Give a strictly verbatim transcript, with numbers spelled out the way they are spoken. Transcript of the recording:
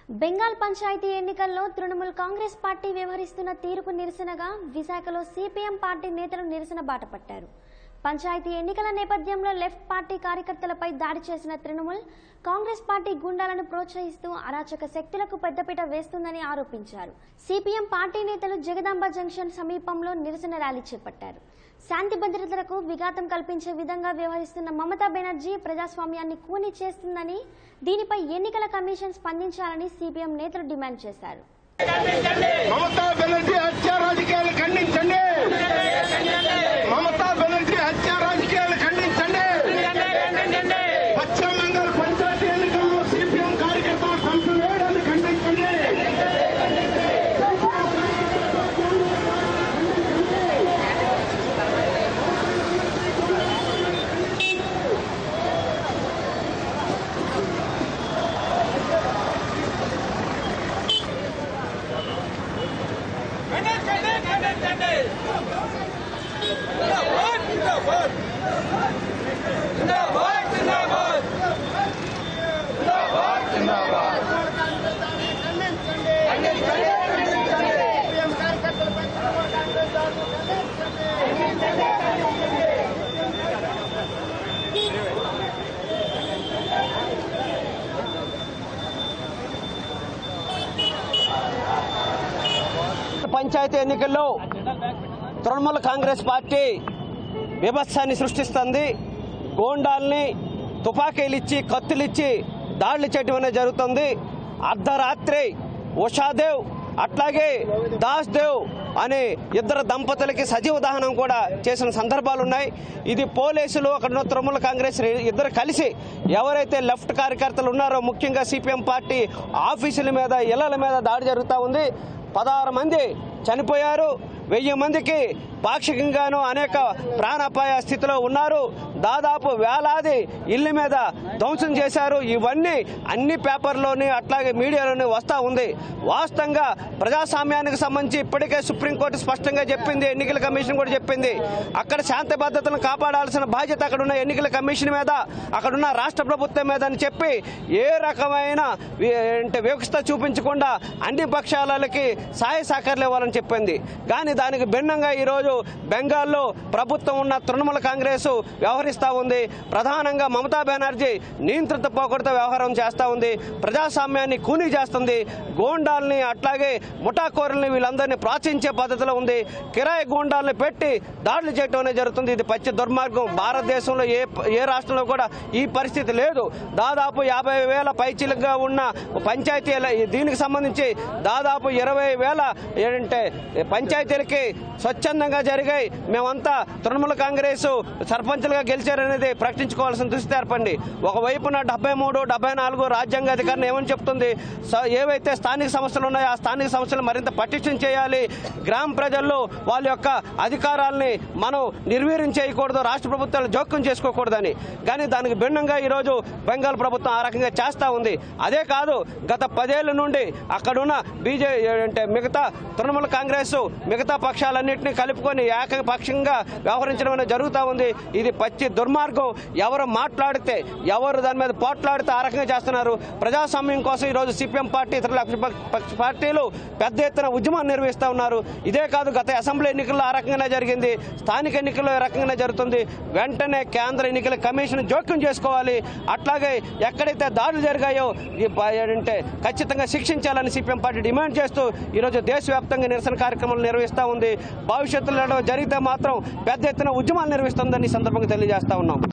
బెంగాల్ పంచాయతీ ఎన్నికల్లో తృణమూల్ కాంగ్రెస్ పార్టీ వ్యవహరిస్తున్న తీరుకు నిరసనగా విశాఖలో సిపిఎం పార్టీ నేతలు నిరసన బాట పట్టారు. పంచాయతీ ఎన్నికల నేపథ్యంలో లెఫ్ట్ పార్టీ కార్యకర్తలపై దాడి చేసిన తృణమూల్ కాంగ్రెస్ పార్టీ గుండాలను ప్రోత్సహిస్తూ అరాచక శక్తులకు పెద్దపీట వేస్తుందని ఆరోపించారు. సిపిఎం పార్టీ నేతలు జగదాంబ జంక్షన్ సమీపంలో నిరసన ర్యాలీ చేపట్టారు. శాంతి భద్రతలకు విఘాతం కల్పించే విధంగా వ్యవహరిస్తున్న మమతా బెనర్జీ ప్రజాస్వామ్యాన్ని కూనీ చేస్తుందని, దీనిపై ఎన్నికల కమిషన్ స్పందించాలని సిపిఎం నేతలు డిమాండ్ చేశారు. మమతా బెనర్జీ హత్య రాజకీయాలు ఖండించండి. మమతా బెనర్జీ హత్య రాజకీయాలు ఖండించండి. పశ్చిమ బెంగాల్ పంచాయతీ ఎన్నికల్లో సిపిఎం కార్యకర్తలు చంపివేయడాన్ని ఖండించండి. పంచాయతీ ఎన్నికల్లో తృణమూల్ కాంగ్రెస్ పార్టీ విభత్సాన్ని సృష్టిస్తుంది. గోండాల్ని తుపాకీలిచ్చి కత్తులిచ్చి దాడులు చేయడం అనేది జరుగుతుంది. అర్ధరాత్రి ఉషాదేవ్ అట్లాగే దాస్ దేవ్ అనే ఇద్దరు దంపతులకి సజీవ దహనం కూడా చేసిన సందర్భాలు ఉన్నాయి. ఇది పోలీసులు అక్కడ తృణమూల్ కాంగ్రెస్ ఇద్దరు కలిసి ఎవరైతే లెఫ్ట్ కార్యకర్తలు ఉన్నారో ముఖ్యంగా సిపిఎం పార్టీ ఆఫీసుల మీద ఇళ్ల మీద దాడి జరుగుతూ ఉంది. పదహారు మంది చనిపోయారు. వెయ్యి మందికి పాక్షికంగాను అనేక ప్రాణాపాయ స్థితిలో ఉన్నారు. దాదాపు వేలాది ఇళ్ల మీద ధ్వంసం చేశారు. ఇవన్నీ అన్ని పేపర్లోని అట్లాగే మీడియాలోని వస్తూ ఉంది. వాస్తవంగా ప్రజాస్వామ్యానికి సంబంధించి ఇప్పటికే సుప్రీంకోర్టు స్పష్టంగా చెప్పింది, ఎన్నికల కమిషన్ కూడా చెప్పింది. అక్కడ శాంతి భద్రతలను కాపాడాల్సిన బాధ్యత అక్కడున్న ఎన్నికల కమిషన్ మీద, అక్కడున్న రాష్ట్ర ప్రభుత్వం మీద అని చెప్పి ఏ రకమైన అంటే వ్యవస్థ చూపించకుండా అన్ని పక్షాలకి సహాయ సహకారాలు ఇవ్వాలని చెప్పింది. కానీ దానికి భిన్నంగా ఈరోజు బెంగాల్లో ప్రభుత్వం ఉన్న తృణమూల్ కాంగ్రెస్ వ్యవహరిస్తూ ఉంది. ప్రధానంగా మమతా బెనర్జీ నియంత్రిత పోకడతో వ్యవహారం చేస్తూ ఉంది. ప్రజాస్వామ్యాన్ని కూనీ చేస్తుంది. గోండాల్ని అట్లాగే ముఠాకోరుల్ని వీళ్ళందరినీ ప్రోత్సహించే పద్ధతిలో ఉంది. కిరాయి గోండాల్ని పెట్టి దాడులు చేయడం అనేది జరుగుతుంది. ఇది పచ్చి దుర్మార్గం. భారతదేశంలో ఏ ఏ రాష్ట్రంలో కూడా ఈ పరిస్థితి లేదు. దాదాపు యాభై వేల పైచీలుగా ఉన్న పంచాయతీల దీనికి సంబంధించి దాదాపు ఇరవై వేల ఏంటంటే పంచాయతీలకి స్వచ్ఛందంగా జరిగాయి. మేమంతా తృణమూల్ కాంగ్రెస్ సర్పంచులుగా గెలిచారనేది ప్రకటించుకోవాల్సిన దుస్థితి ఏర్పడింది. ఒకవైపున డెబ్బై మూడు డెబ్బై నాలుగు రాజ్యాంగ అధికారం ఏమని చెప్తుంది, ఏవైతే స్థానిక సమస్యలు ఉన్నాయో ఆ స్థానిక సమస్యలు మరింత పటిష్టం చేయాలి. గ్రామ ప్రజల్లో వాళ్ళ యొక్క అధికారాలని మనం నిర్వీర్యం చేయకూడదు, రాష్ట్ర ప్రభుత్వాలు జోక్యం చేసుకోకూడదని. కానీ దానికి భిన్నంగా ఈరోజు బెంగాల్ ప్రభుత్వం ఆ రకంగా చేస్తూ ఉంది. అదే కాదు, గత పదేళ్ల నుండి అక్కడున్న బీజే అంటే మిగతా తృణమూల్ కాంగ్రెస్ మిగతా పక్షాలన్నింటినీ కలుపుకొని ఏకపక్షంగా వ్యవహరించడం అనేది జరుగుతూ ఉంది. ఇది పచ్చి దుర్మార్గం. ఎవరు మాట్లాడితే ఎవరు దాని మీద పోట్లాడితే ఆ రకంగా చేస్తున్నారు. ప్రజాస్వామ్యం కోసం ఈరోజు సిపిఎం పార్టీ ఇతర పక్ష పార్టీలు పెద్ద ఎత్తున ఉద్యమాన్ని నిర్వహిస్తూ ఉన్నారు. ఇదే కాదు, గత అసెంబ్లీ ఎన్నికల్లో ఆ రకంగానే జరిగింది, స్థానిక ఎన్నికల్లో ఈ రకంగానే జరుగుతుంది. వెంటనే కేంద్ర ఎన్నికల కమిషన్ జోక్యం చేసుకోవాలి. అట్లాగే ఎక్కడైతే దాడులు జరిగాయో అంటే ఖచ్చితంగా శిక్షించాలని సిపిఎం పార్టీ డిమాండ్ చేస్తూ ఈరోజు దేశవ్యాప్తంగా నిరసన కార్యక్రమాలు నిర్వహిస్తూ ఉంది. భవిష్యత్తులో జరిగితే మాత్రం పెద్ద ఎత్తున ఉద్యమాలు నిర్వహిస్తుందని ఈ సందర్భంగా తెలియజేస్తా ఉన్నాం.